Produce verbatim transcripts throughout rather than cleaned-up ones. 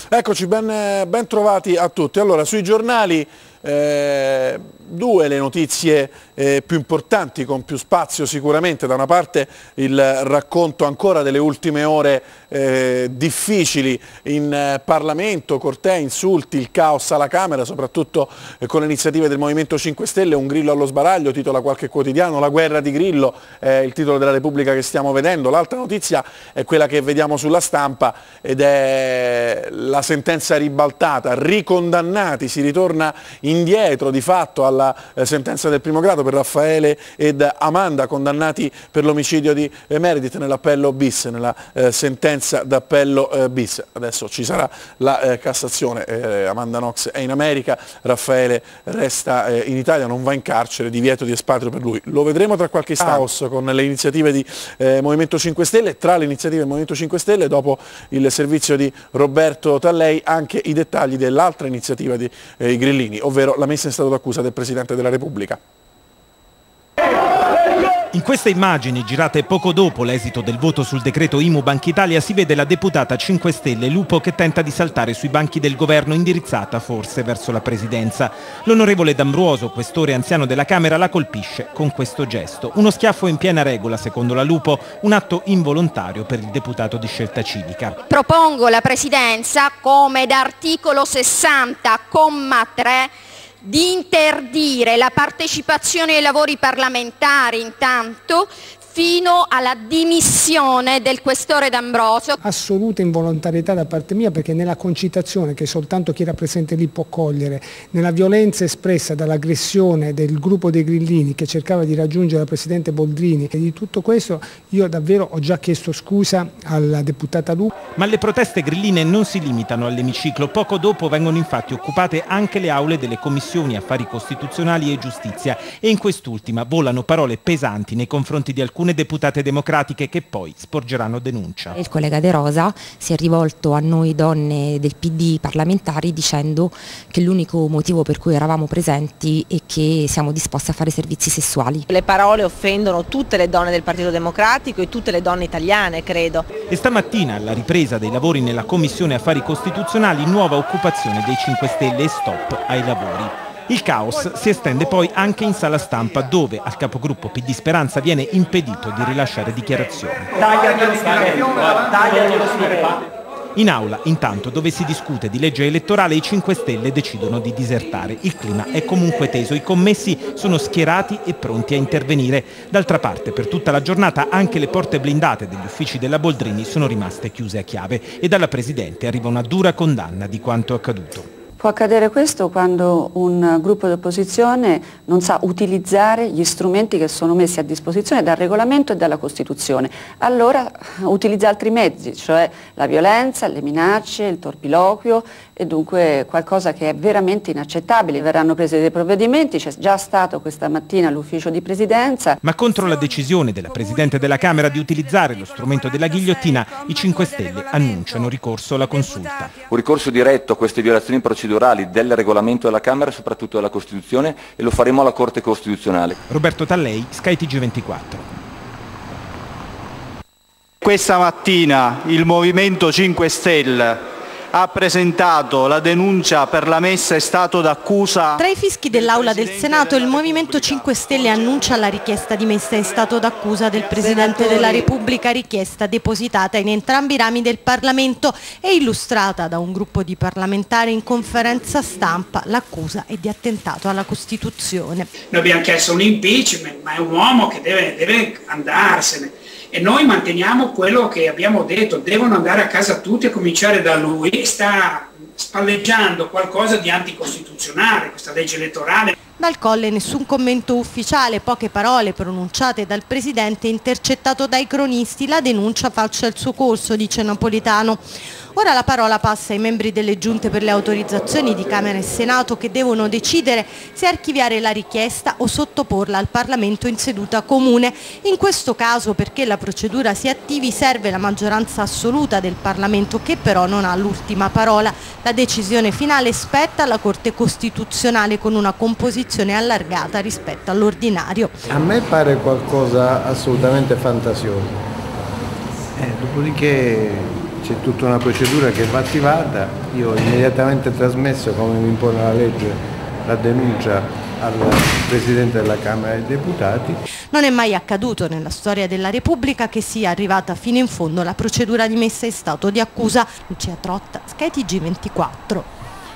Eccoci, ben, ben trovati a tutti. Allora, sui giornali eh, due le notizie eh, più importanti, con più spazio sicuramente. Da una parte il racconto ancora delle ultime ore eh, difficili in eh, Parlamento, cortei, insulti, il caos alla Camera, soprattutto eh, con le iniziative del Movimento cinque Stelle, un Grillo allo sbaraglio, titola qualche quotidiano, la guerra di Grillo è il titolo della Repubblica che stiamo vedendo. L'altra notizia è quella che vediamo sulla stampa ed è la sentenza ribaltata, ricondannati, si ritorna indietro di fatto alla eh, sentenza del primo grado per Raffaele ed Amanda, condannati per l'omicidio di eh, Meredith nell'appello bis, nella eh, sentenza d'appello eh, bis. Adesso ci sarà la eh, Cassazione, eh, Amanda Knox è in America, Raffaele resta eh, in Italia, non va in carcere, divieto di espatrio per lui. Lo vedremo tra qualche istante con le iniziative di eh, Movimento cinque Stelle, tra le iniziative del Movimento cinque Stelle, dopo il servizio di Roberto Tallei, anche i dettagli dell'altra iniziativa di eh, i Grillini, ovvero la messa in stato d'accusa del Presidente della Repubblica. In queste immagini, girate poco dopo l'esito del voto sul decreto I M U Banca Italia, si vede la deputata cinque Stelle Lupo che tenta di saltare sui banchi del governo, indirizzata forse verso la presidenza. L'onorevole D'Ambruoso, questore anziano della Camera, la colpisce con questo gesto. Uno schiaffo in piena regola, secondo la Lupo, un atto involontario per il deputato di Scelta Civica. Propongo la presidenza, come d'articolo sessanta, comma tre, di interdire la partecipazione ai lavori parlamentari intanto fino alla dimissione del questore D'Ambruoso. Assoluta involontarietà da parte mia, perché nella concitazione che soltanto chi era presente lì può cogliere, nella violenza espressa dall'aggressione del gruppo dei Grillini che cercava di raggiungere la Presidente Boldrini, e di tutto questo io davvero ho già chiesto scusa alla deputata Lupo. Ma le proteste grilline non si limitano all'emiciclo. Poco dopo vengono infatti occupate anche le aule delle commissioni Affari Costituzionali e Giustizia, e in quest'ultima volano parole pesanti nei confronti di alcune deputate democratiche che poi sporgeranno denuncia. Il collega De Rosa si è rivolto a noi donne del P D parlamentari dicendo che l'unico motivo per cui eravamo presenti è che siamo disposti a fare servizi sessuali. Le parole offendono tutte le donne del Partito Democratico e tutte le donne italiane, credo. E stamattina, alla ripresa dei lavori nella Commissione Affari Costituzionali, nuova occupazione dei cinque Stelle e stop ai lavori. Il caos si estende poi anche in sala stampa, dove al capogruppo P D Speranza viene impedito di rilasciare dichiarazioni. In aula, intanto, dove si discute di legge elettorale, i cinque Stelle decidono di disertare. Il clima è comunque teso, i commessi sono schierati e pronti a intervenire. D'altra parte, per tutta la giornata anche le porte blindate degli uffici della Boldrini sono rimaste chiuse a chiave e dalla Presidente arriva una dura condanna di quanto accaduto. Può accadere questo quando un gruppo di opposizione non sa utilizzare gli strumenti che sono messi a disposizione dal regolamento e dalla Costituzione. Allora utilizza altri mezzi, cioè la violenza, le minacce, il torpiloquio, e dunque qualcosa che è veramente inaccettabile. Verranno presi dei provvedimenti, c'è già stato questa mattina all'ufficio di presidenza. Ma contro la decisione della Presidente della Camera di utilizzare lo strumento della ghigliottina, i cinque Stelle annunciano ricorso alla consulta. Un ricorso diretto a queste violazioni procedurali del regolamento della Camera e soprattutto della Costituzione, e lo faremo alla Corte Costituzionale. Roberto Tallei, Sky T G ventiquattro. Questa mattina il Movimento cinque Stelle ha presentato la denuncia per la messa in stato d'accusa. Tra i fischi dell'Aula del Senato, il Movimento cinque Stelle annuncia la richiesta di messa in stato d'accusa del Presidente della Repubblica, richiesta depositata in entrambi i rami del Parlamento e illustrata da un gruppo di parlamentari in conferenza stampa. L'accusa è di attentato alla Costituzione. Noi abbiamo chiesto un impeachment, ma è un uomo che deve, deve andarsene. E noi manteniamo quello che abbiamo detto, devono andare a casa tutti, a cominciare da lui. Sta spalleggiando qualcosa di anticostituzionale, questa legge elettorale. Dal Colle nessun commento ufficiale, poche parole pronunciate dal Presidente intercettato dai cronisti. La denuncia faccia il suo corso, dice Napolitano. Ora la parola passa ai membri delle giunte per le autorizzazioni di Camera e Senato, che devono decidere se archiviare la richiesta o sottoporla al Parlamento in seduta comune. In questo caso, perché la procedura si attivi, serve la maggioranza assoluta del Parlamento, che però non ha l'ultima parola. La decisione finale spetta alla Corte Costituzionale, con una composizione allargata rispetto all'ordinario. A me pare qualcosa assolutamente fantasioso. Eh, dopodiché c'è tutta una procedura che va attivata. Io ho immediatamente trasmesso, come mi impone la legge, la denuncia al Presidente della Camera dei Deputati. Non è mai accaduto nella storia della Repubblica che sia arrivata fino in fondo la procedura di messa in stato di accusa. Lucia Trotta, Sky T G ventiquattro.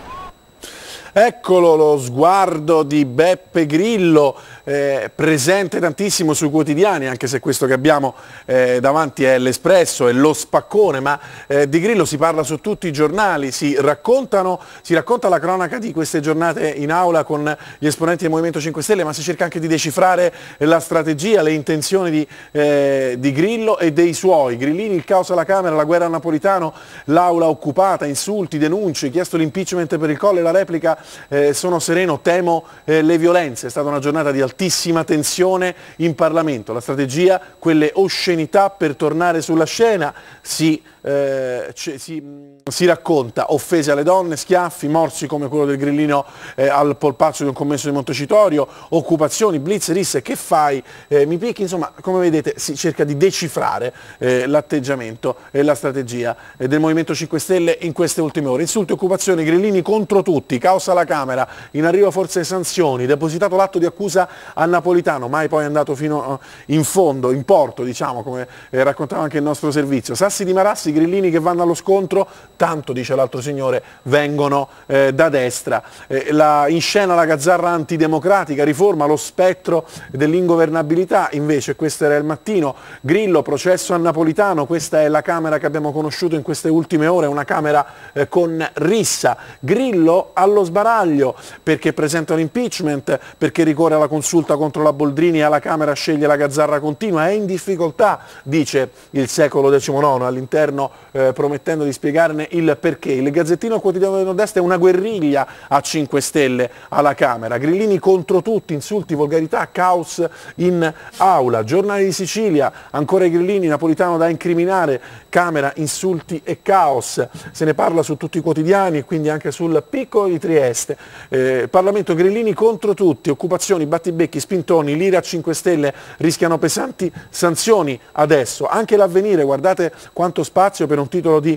Eccolo lo sguardo di Beppe Grillo, eh, presente tantissimo sui quotidiani, anche se questo che abbiamo eh, davanti è l'Espresso, è lo spaccone, ma eh, di Grillo si parla su tutti i giornali, si, raccontano, si racconta la cronaca di queste giornate in aula con gli esponenti del Movimento cinque Stelle, ma si cerca anche di decifrare la strategia, le intenzioni di, eh, di Grillo e dei suoi. Grillini, il caos alla Camera, la guerra a Napolitano, l'aula occupata, insulti, denunce, chiesto l'impeachment per il Colle, la replica. Eh, sono sereno, temo eh, le violenze. È stata una giornata di altissima tensione in Parlamento. La strategia, quelle oscenità per tornare sulla scena, si, eh, si, si racconta offese alle donne, schiaffi, morsi come quello del grillino eh, al polpaccio di un commesso di Montecitorio, occupazioni, blitz, risse, che fai, eh, mi picchi, insomma, come vedete si cerca di decifrare eh, l'atteggiamento e la strategia eh, del Movimento cinque Stelle in queste ultime ore. Insulti, occupazioni, grillini contro tutti, caos alla Camera, in arrivo forse sanzioni, depositato l'atto di accusa a Napolitano, mai poi andato fino in fondo, in porto, diciamo, come eh, raccontava anche il nostro servizio. Sassi di Marassi, grillini che vanno allo scontro, tanto, dice l'altro signore, vengono eh, da destra. Eh, la, in scena la gazzarra antidemocratica, riforma, lo spettro dell'ingovernabilità, invece questo era il Mattino. Grillo, processo a Napolitano, questa è la Camera che abbiamo conosciuto in queste ultime ore, una Camera eh, con rissa. Grillo allo sbaraglio, perché presenta l'impeachment, perché ricorre alla consulta contro la Boldrini e alla Camera sceglie la gazzarra continua, è in difficoltà, dice il secolo diciannove all'interno, eh, promettendo di spiegarne il perché. Il Gazzettino Quotidiano del Nord-Est è una guerriglia a cinque Stelle alla Camera, grillini contro tutti, insulti, volgarità, caos in aula. Giornali di Sicilia, ancora i grillini, Napolitano da incriminare, Camera, insulti e caos, se ne parla su tutti i quotidiani e quindi anche sul Piccolo di Trieste. Eh, Parlamento, grillini contro tutti, occupazioni, battibecchi, spintoni, l'ira a cinque Stelle rischiano pesanti sanzioni adesso. Anche l'Avvenire, guardate quanto spazio per un titolo di,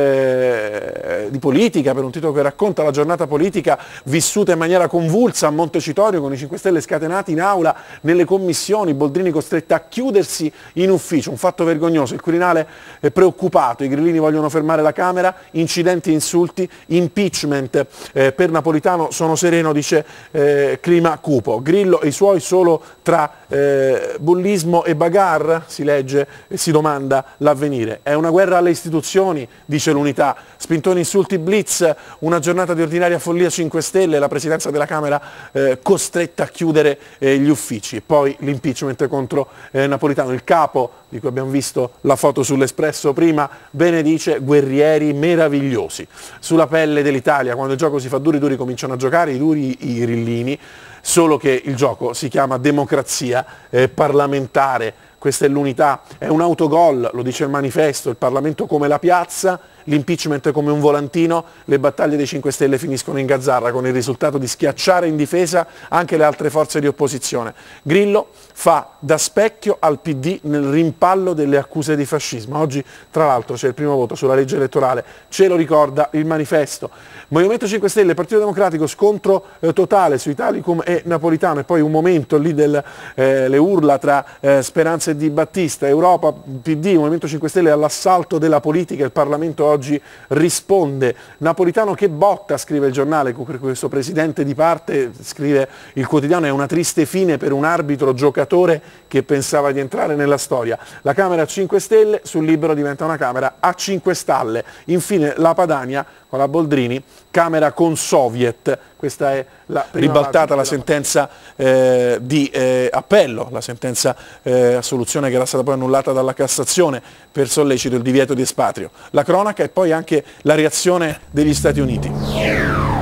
eh, di politica, per un titolo che racconta la giornata politica vissuta in maniera convulsa a Montecitorio, con i cinque Stelle scatenati in aula, nelle commissioni, Boldrini costretta a chiudersi in ufficio, un fatto vergognoso. Il Quirinale è preoccupato, i grillini vogliono fermare la Camera, incidenti e insulti, impeachment eh, per Napolitano, sono sereno, dice eh, clima cupo. Grillo e i suoi solo tra eh, bullismo e bagarre, si legge e si domanda l'Avvenire. È una guerra alle istituzioni, dice l'Unità. Spintoni, insulti, blitz, una giornata di ordinaria follia cinque Stelle, la Presidenza della Camera eh, costretta a chiudere eh, gli uffici. Poi l'impeachment contro eh, Napolitano, il capo di cui abbiamo visto la foto sull'Espresso prima, benedice guerrieri meravigliosi. Sulla pelle dell'Italia, quando il gioco si fa duri duri cominciano a giocare i duri i grillini, solo che il gioco si chiama democrazia eh, parlamentare. Questa è l'Unità, è un autogol, lo dice il manifesto, il Parlamento come la piazza, l'impeachment come un volantino, le battaglie dei cinque Stelle finiscono in gazzarra con il risultato di schiacciare in difesa anche le altre forze di opposizione. Grillo fa da specchio al P D nel rimpallo delle accuse di fascismo. Oggi tra l'altro c'è il primo voto sulla legge elettorale, ce lo ricorda il manifesto. Movimento cinque Stelle, Partito Democratico, scontro eh, totale su Italicum e Napolitano, e poi un momento lì delle eh, urla tra eh, Speranza e Di Battista, Europa, P D, Movimento cinque Stelle all'assalto della politica, il Parlamento oggi risponde. Napolitano che botta, scrive il giornale, per questo presidente di parte, scrive il quotidiano, è una triste fine per un arbitro giocatore che pensava di entrare nella storia. La Camera a cinque Stelle, sul Libero diventa una Camera a cinque stalle. Infine la Padania con la Boldrini, Camera con Soviet. Questa è la ribaltata la sentenza eh, di eh, appello, la sentenza eh, assoluzione che era stata poi annullata dalla Cassazione per sollecito il divieto di espatrio. La cronaca e poi anche la reazione degli Stati Uniti.